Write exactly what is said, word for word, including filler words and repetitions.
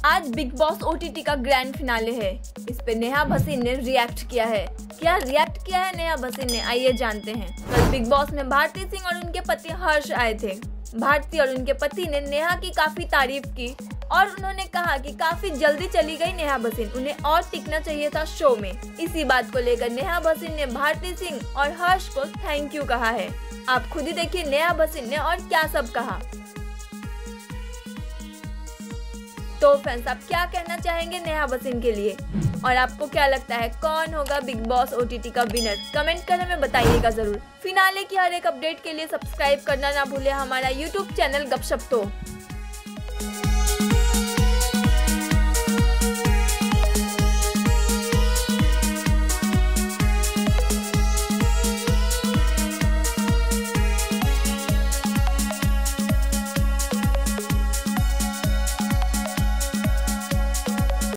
आज Bigg Boss OTT का grand finale है। इस पे नेहा भसीन ने रिएक्ट किया है। क्या रिएक्ट किया है नेहा भसीन ने, आइए जानते हैं। कल बिग बॉस में भारती सिंह और उनके पति हर्ष आए थे। भारती और उनके पति ने नेहा की काफी तारीफ की और उन्होंने कहा कि काफी जल्दी चली गई नेहा भसीन, उन्हें और टिकना चाहिए था शो में। इसी बात को लेकर नेहा भसीन ने भारती सिंह और हर्ष को थैंक यू कहा है। आप खुद ही देखिए नेहा भसीन ने और क्या सब कहा। तो फ्रेंड्स, आप क्या कहना चाहेंगे नेहा भसीन के लिए और आपको क्या लगता है कौन होगा बिग बॉस ओटीटी का विनर? कमेंट कर हमें बताइएगा जरूर। फिनाले की हर एक अपडेट के लिए सब्सक्राइब करना ना भूले हमारा यूट्यूब चैनल गपशप तो।